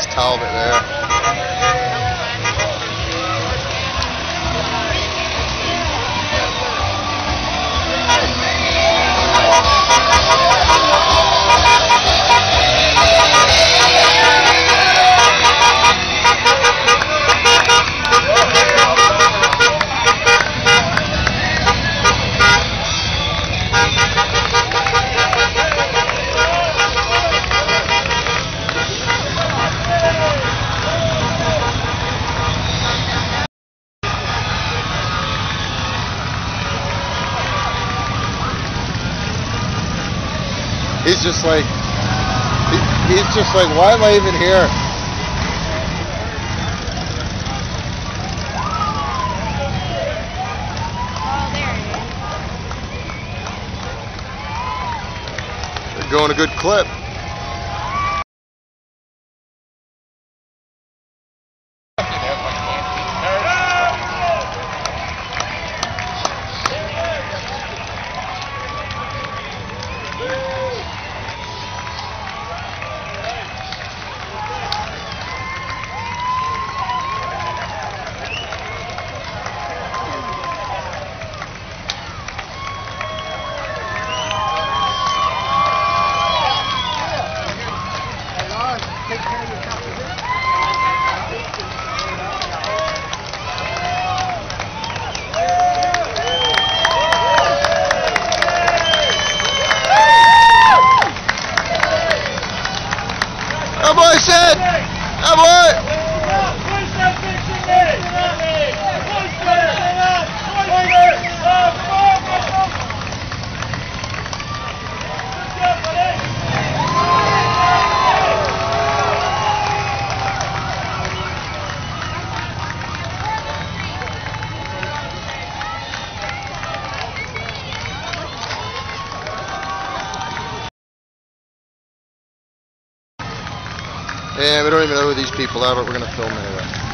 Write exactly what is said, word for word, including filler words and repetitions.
That's Talbot there. He's just like, he, he's just like, why am I even here? They're going a good clip. That boy said, that boy. Yeah, we don't even know who these people are, but we're going to film anyway.